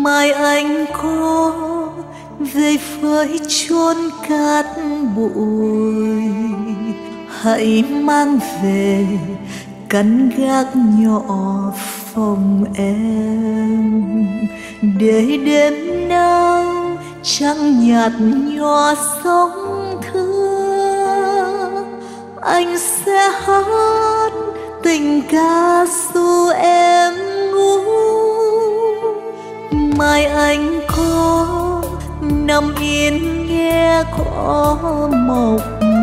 mai anh có về với chốn cát bụi, hãy mang về căn gác nhỏ phòng em, để đêm nào trăng nhạt nhòa sóng thưa, anh sẽ hát tình ca ru em ngủ. Mai anh có nằm yên nghe cỏ mọc,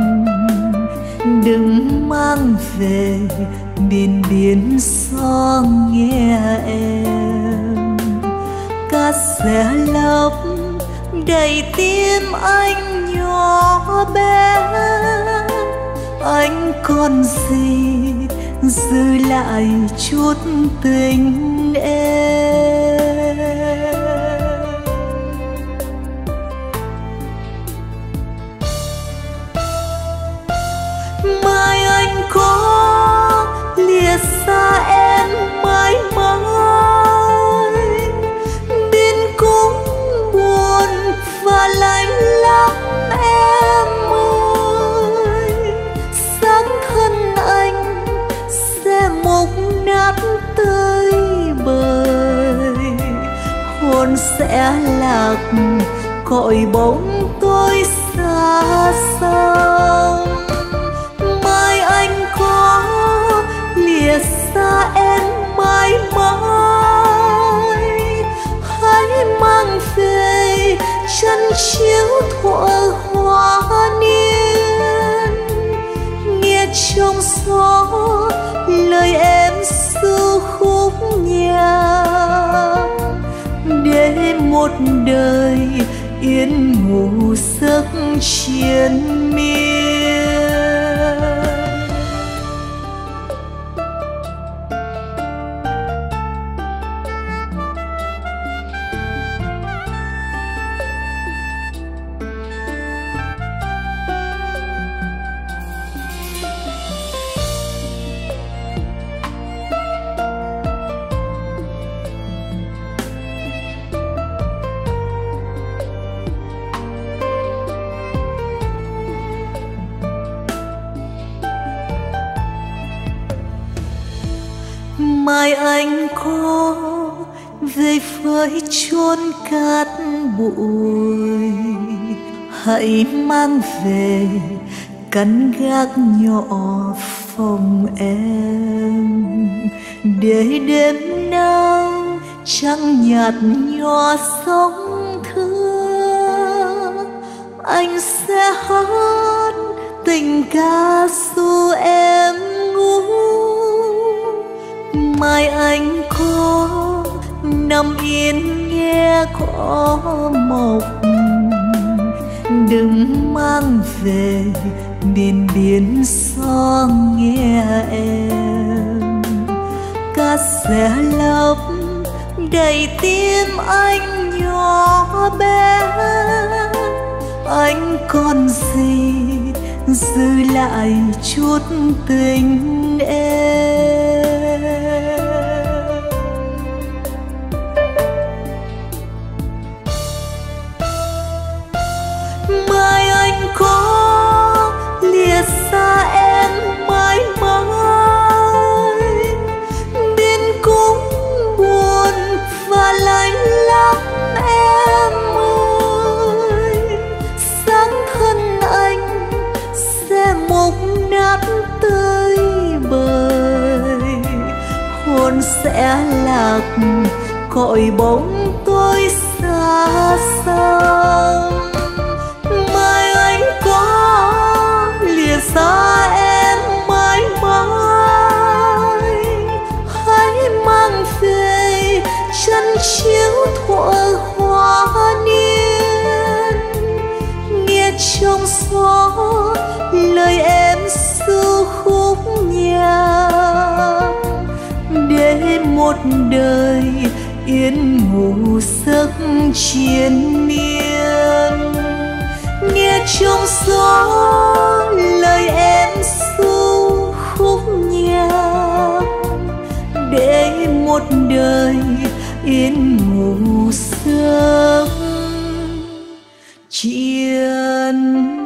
đừng mang về biển biển gió nghe em. Cát sẽ lấp đầy tim anh nhỏ bé, anh còn gì giữ lại chút tình em. Mai anh có lìa xa em mãi mãi, biên cũng buồn và lạnh lắm em ơi. Sáng thân anh sẽ mục nát tơi bời, hồn sẽ lạc cõi bóng tôi xa xăm. Mai anh có lìa xa em mãi mãi, hãy mang về chân chiếu thuở hoa niên, nghe trong gió lời em ru khúc nhạc, để một đời yên ngủ giấc triền miên. Mai anh có về với chốn cát bụi, hãy mang về căn gác nhỏ phòng em, để đêm nào trăng nhạt nhòa sóng thưa, anh sẽ hát tình ca ru em ngủ. Mai anh có nằm yên nghe cỏ mọc, đừng mang về biển biển gió nghe em. Cát sẽ lấp đầy tim anh nhỏ bé, anh còn gì giữ lại chút tình em. Mai anh có lìa xa em mãi mãi, biên cũng buồn và lạnh lắm em ơi. Sáng thân anh sẽ mục nát tơi bời, hồn sẽ lạc cõi bóng tôi xa xăm. Mai anh có lìa xa em mãi mãi, hãy mang về chân chiếu thuở hoa niên, nghe trong gió lời em ru khúc nhạc, để một đời yên ngủ giấc triền miên. Nghe trong gió lời em ru khúc nhạc, để một đời yên ngủ sớm triền